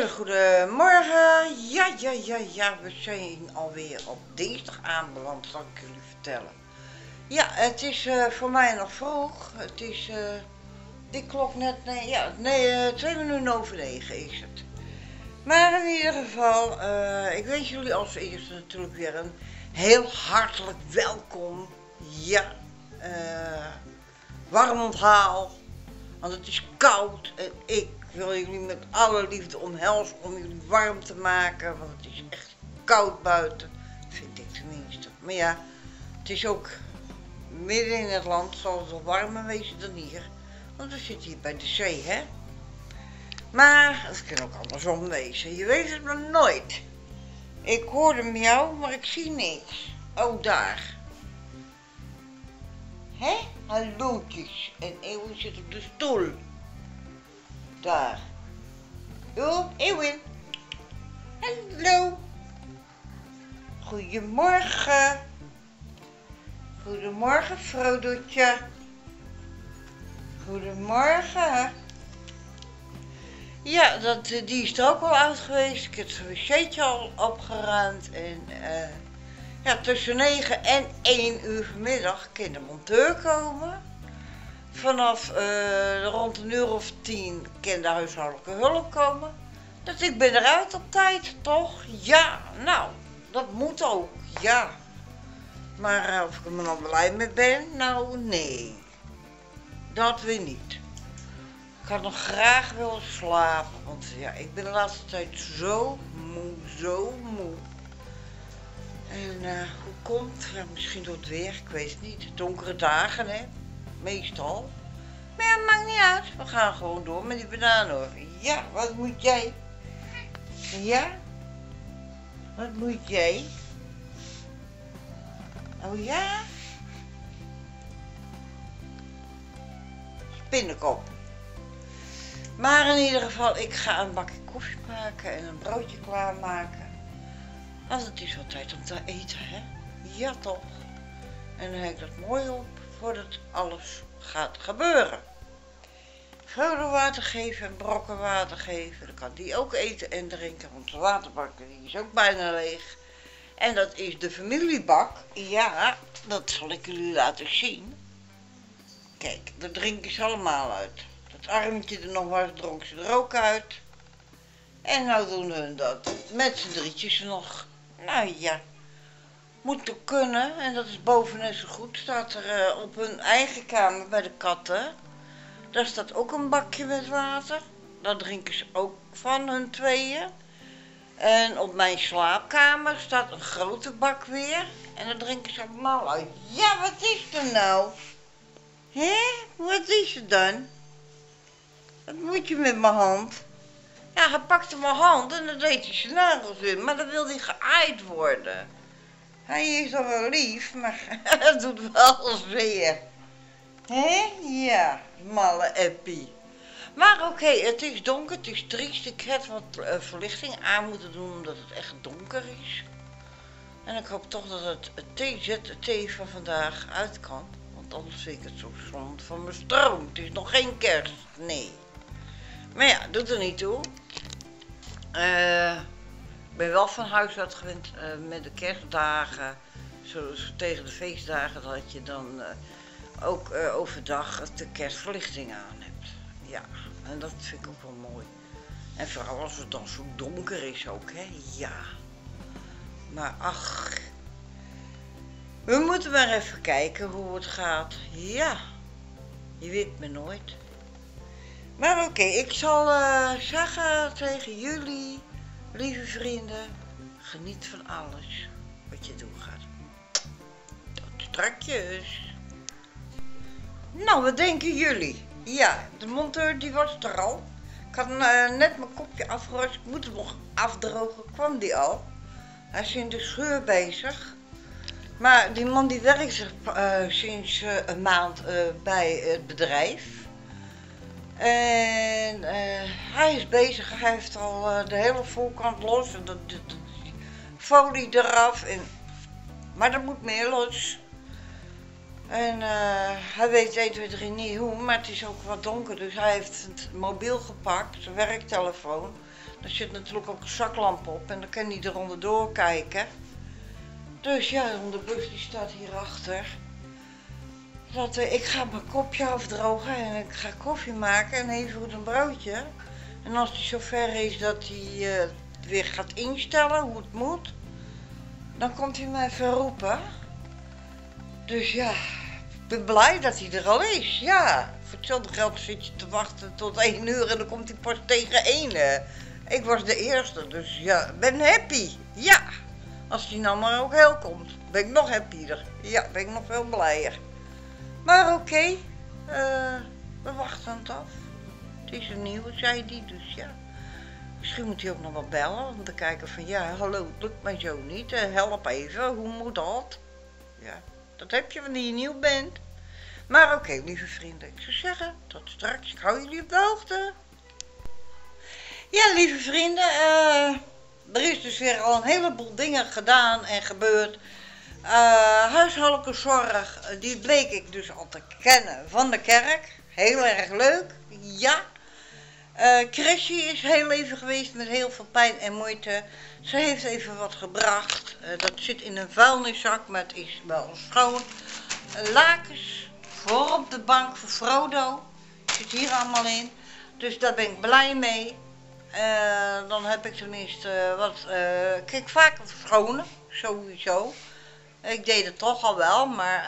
goedemorgen. Ja, we zijn alweer op dinsdag aanbeland, zal ik jullie vertellen. Ja, het is voor mij nog vroeg. Het is, die klok net, 9 is het. Maar in ieder geval, ik wens jullie als eerste natuurlijk weer een heel hartelijk welkom. Ja, warm onthaal, want het is koud en ik wil jullie met alle liefde omhelzen om jullie warm te maken, want het is echt koud buiten, vind ik tenminste. Maar ja, het is ook midden in het land, zal het wel warmer wezen dan hier, want we zitten hier bij de zee, hè. Maar het kan ook andersom wezen, je weet het maar nooit. Ik hoorde miauw, maar ik zie niks. Oh, daar. Hé? Hallootjes. En Eeuwin zit op de stoel. Daar. Yo, Eeuwin. Hallo. Goedemorgen. Goedemorgen, Frodootje. Goedemorgen. Ja, die is er ook al uit geweest. Ik heb het wc'tje al opgeruimd. En ja, tussen 9 en 1 uur vanmiddag kan de monteur komen. Vanaf rond een uur of 10 kan de huishoudelijke hulp komen. Dus ik ben eruit op tijd, toch? Ja, nou, dat moet ook, ja. Maar of ik er nog blij mee ben? Nou, nee. Dat weer niet. Ik had nog graag willen slapen, want ja, ik ben de laatste tijd zo moe. En hoe komt? Ja, misschien door het weer, ik weet het niet. Donkere dagen, hè? Meestal. Maar ja, maakt niet uit. We gaan gewoon door met die banaan, hoor. Ja, wat moet jij? Ja? Wat moet jij? Oh ja? Spinnenkop. Maar in ieder geval, ik ga een bakje koffie maken en een broodje klaarmaken. Want het is wel tijd om te eten, hè? Ja, toch? En dan hang ik dat mooi op voordat alles gaat gebeuren. Frodo water geven en brokken water geven. Dan kan die ook eten en drinken, want de waterbak die is ook bijna leeg. En dat is de familiebak. Ja, dat zal ik jullie laten zien. Kijk, daar drinken ze allemaal uit. Dat armtje er nog was, dronk ze er ook uit. En nou doen hun dat. Met z'n drietjes nog. Nou ja, moet toch kunnen. En dat is boven net zo goed. Staat er op hun eigen kamer bij de katten. Daar staat ook een bakje met water. Daar drinken ze ook van hun tweeën. En op mijn slaapkamer staat een grote bak weer. En daar drinken ze allemaal uit. Ja, wat is er nou? Hé? Wat is er dan? Wat moet je met mijn hand? Ja, hij pakte mijn hand en dan deed hij zijn nagels in. Maar dan wil hij geaaid worden. Hij is al wel lief, maar het doet wel zeer. Hé? Ja, malle Eppie. Maar oké, het is donker, het is triest. Ik heb wat verlichting aan moeten doen omdat het echt donker is. En ik hoop toch dat het TZT van vandaag uit kan. Want anders vind ik het zo zonde van mijn stroom. Het is nog geen kerst, nee. Maar ja, doet er niet toe. Ik ben wel van huis uit gewend met de kerstdagen. Zoals tegen de feestdagen dat je dan ook overdag de kerstverlichting aan hebt. Ja, en dat vind ik ook wel mooi. En vooral als het dan zo donker is ook, hè. Ja. Maar ach, we moeten maar even kijken hoe het gaat. Ja, je weet me nooit. Maar oké, ik zal zeggen tegen jullie, lieve vrienden, geniet van alles wat je doen gaat. Tot strakjes. Nou, wat denken jullie? Ja, de monteur die was er al. Ik had net mijn kopje afgerust, ik moet hem nog afdrogen, kwam die al. Hij is in de scheur bezig. Maar die man die werkt sinds een maand bij het bedrijf. En hij is bezig, hij heeft al de hele voorkant los en de folie eraf. Maar er moet meer los. En hij weet 1, 2, 3 niet hoe, maar het is ook wat donker. Dus hij heeft het mobiel gepakt, zijn werktelefoon. Er zit natuurlijk ook een zaklamp op en dan kan hij eronder doorkijken. Dus ja, de bus die staat hierachter. Ik ga mijn kopje afdrogen en ik ga koffie maken en even goed een broodje. En als hij zover is dat hij het weer gaat instellen hoe het moet, dan komt hij mij even roepen. Dus ja, ik ben blij dat hij er al is. Ja, voor hetzelfde geld zit je te wachten tot 1 uur en dan komt hij pas tegen 1. Ik was de eerste, dus ja, ben happy. Ja, als hij nou maar ook heel komt, ben ik nog happyer. Ja, ben ik nog veel blijer. Maar oké, we wachten het af. Het is een nieuwe, zei hij, dus ja. Misschien moet hij ook nog wel bellen om te kijken van ja, hallo, het lukt mij zo niet. Help even, hoe moet dat? Ja, dat heb je wanneer je nieuw bent. Maar oké, lieve vrienden, ik zou zeggen, tot straks. Ik hou jullie op de hoogte. Ja, lieve vrienden, er is dus weer al een heleboel dingen gedaan en gebeurd. Huishoudelijke zorg, die bleek ik dus al te kennen van de kerk. Heel erg leuk, ja. Chrissy is heel even geweest met heel veel pijn en moeite. Ze heeft even wat gebracht. Dat zit in een vuilniszak, maar het is wel schoon. Lakens voor op de bank voor Frodo. Zit hier allemaal in. Dus daar ben ik blij mee. Dan heb ik tenminste wat... kijk, vaker verschonen, sowieso. Ik deed het toch al wel, maar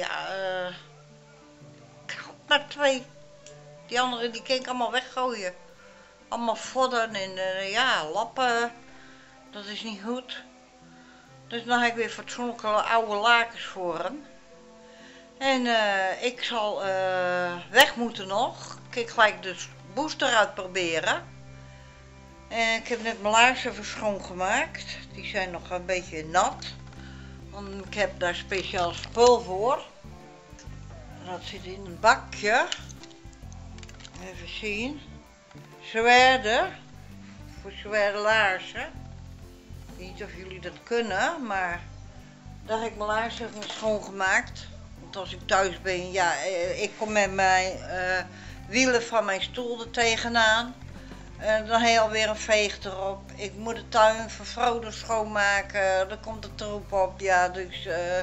ik had maar 2. Die andere die kan ik allemaal weggooien. Allemaal vodden en lappen. Dat is niet goed. Dus dan heb ik weer fatsoenlijke oude lakens voor hem. En ik zal weg moeten nog. Ik ga gelijk de booster uitproberen. En ik heb net mijn laarzen even schoongemaakt. Die zijn nog een beetje nat. Want ik heb daar speciaal spul voor. Dat zit in een bakje. Even zien. Zwaarder. Voor zware laarzen. Ik weet niet of jullie dat kunnen, maar daar heb ik mijn laarzen even schoongemaakt. Want als ik thuis ben, ja, ik kom met mijn wielen van mijn stoel er tegenaan. Dan heb je alweer een veeg erop. Ik moet de tuin van Frodo schoonmaken. Dan komt de troep op. Ja, dus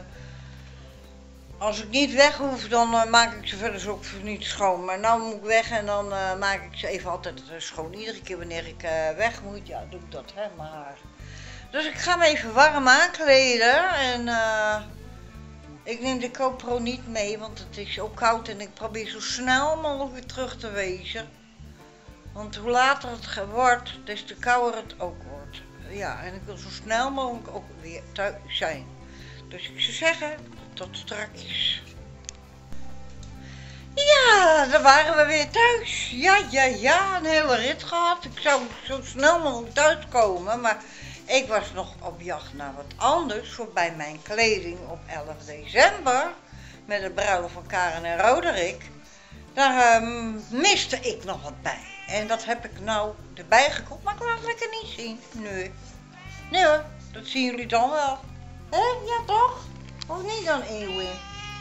als ik niet weg hoef, dan maak ik ze verder ook niet schoon. Maar nu moet ik weg en dan maak ik ze even altijd schoon. Iedere keer wanneer ik weg moet, ja, doe ik dat, hè, mijn haar. Dus ik ga me even warm aankleden. En ik neem de GoPro niet mee, want het is ook koud. En ik probeer zo snel mogelijk weer terug te wezen. Want hoe later het wordt, des te kouder het ook wordt. Ja, en ik wil zo snel mogelijk ook weer thuis zijn. Dus ik zou zeggen, tot straks. Ja, daar waren we weer thuis. Ja, een hele rit gehad. Ik zou zo snel mogelijk thuiskomen, maar ik was nog op jacht naar wat anders voor bij mijn kleding op 11 december. Met de bruiloft van Karen en Roderick. Daar miste ik nog wat bij. En dat heb ik nou erbij gekocht, maar ik laat het lekker niet zien. Nee hoor, dat zien jullie dan wel. Hè? Ja toch? Of niet dan, Eeuwin?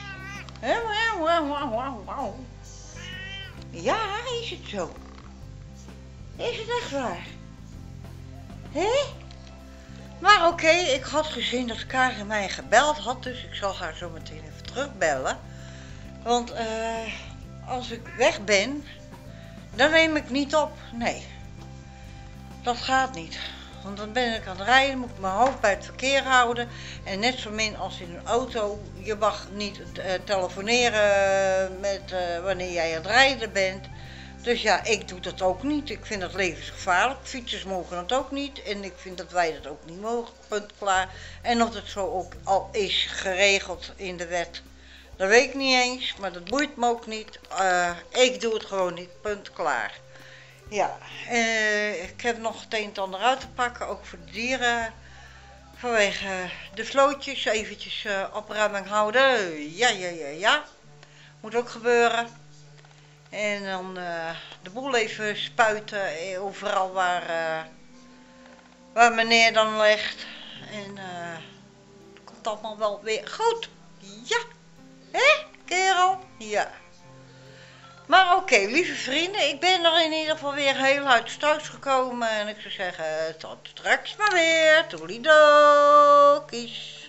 Ja, is het zo? Is het echt waar? Hé? Maar oké, ik had gezien dat Karen mij gebeld had, dus ik zal haar zo meteen even terugbellen. Want als ik weg ben, dan neem ik niet op. Nee, dat gaat niet. Want dan ben ik aan het rijden, moet ik mijn hoofd bij het verkeer houden. En net zo min als in een auto, je mag niet telefoneren wanneer jij aan het rijden bent. Dus ja, ik doe dat ook niet. Ik vind dat levensgevaarlijk. Fietsers mogen dat ook niet. En ik vind dat wij dat ook niet mogen. Punt klaar. En of het zo ook al is geregeld in de wet, dat weet ik niet eens. Maar dat boeit me ook niet. Ik doe het gewoon niet. Punt klaar. Ja, ik heb nog het een en ander uit te pakken. Ook voor de dieren. Vanwege de vlootjes. Eventjes opruiming houden. Ja. Moet ook gebeuren. En dan de boel even spuiten overal waar meneer dan ligt. En het komt allemaal wel weer goed. Ja, hè kerel? Ja. Maar oké, lieve vrienden, ik ben er in ieder geval weer heel uit thuis gekomen. En ik zou zeggen, tot straks maar weer. Toedeledokies.